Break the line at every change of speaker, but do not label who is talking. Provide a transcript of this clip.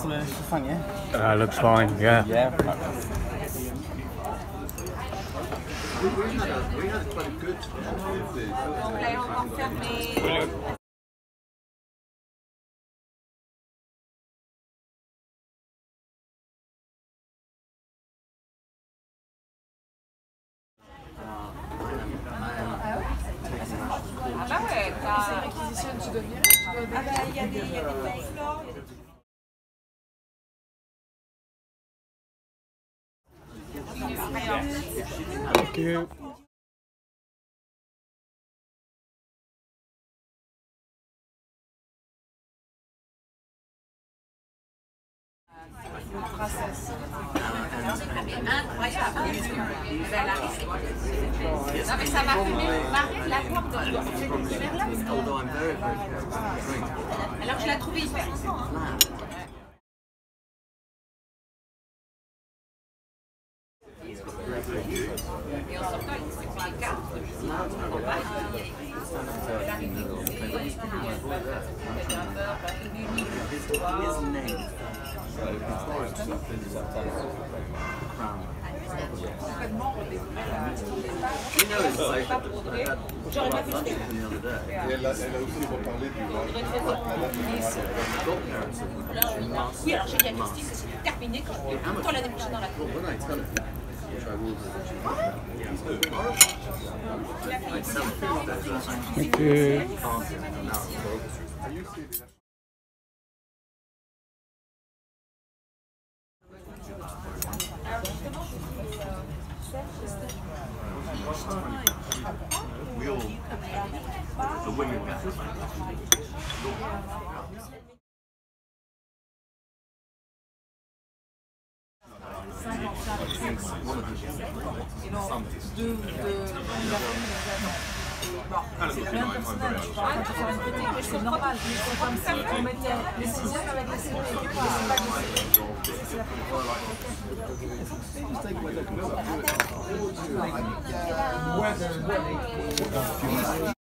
fun, yeah?
Looks fine, yeah.
Yeah.
We had quite a good
Ah bah ouais, t'as réquisition, tu dois virer, tu dois... Ah bah il y a des fleurs.
Thank you.
Princesse. Incroyable. Non mais ça m'a fait marrer de la voir de là. Alors je la trouvais hyper longtemps. Hein. Et en sortant, il s'est pris les cartes de visite. J'aurais pas pu le
Et elle a aussi reparlé du
Oui, alors j'ai dit à Christine que c'était terminé quand je voulais tout le temps la déboucher dans la cour.
Thank you.
We all, the women
C'est la même personnage, tu parles pas de faire une petite, mais c'est normal, c'est comme ça qu'on mettait les sixièmes avec les séries, c'est la première fois.